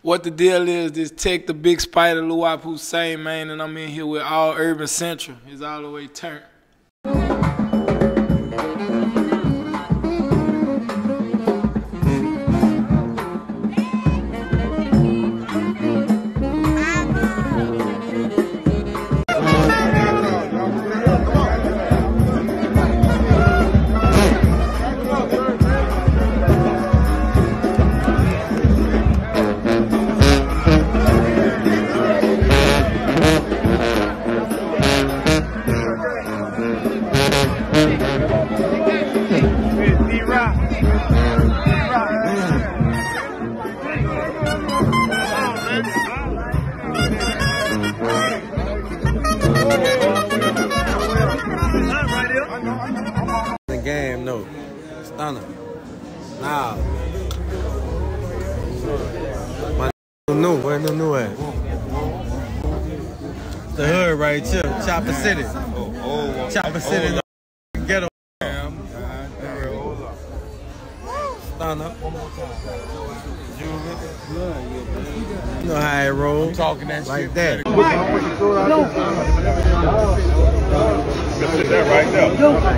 What the deal is, this Tech the Big Spider Luwap Hussein, man, and I'm in here with all Urban Central. It's all the way turned. The game, no. Stunner. Nah. My new, where the new at? The hood right here, Chopper City. Chopper City, the ghetto. Stunner. You know how it rolls. Talking that like shit. That. Sit there right there.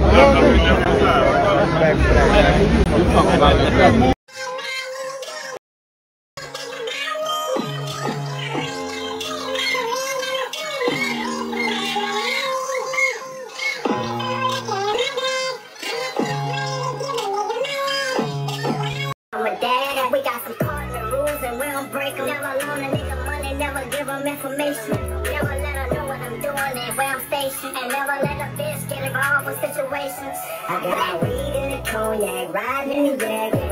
I'm a dad, we got some cardinal rules and we don't break them. Never loan a nigga money, never give them information. Never let her know what I'm doing and where I'm stationed. And never let a bitch get involved with situations. I got weed in the cognac, riding in the jag.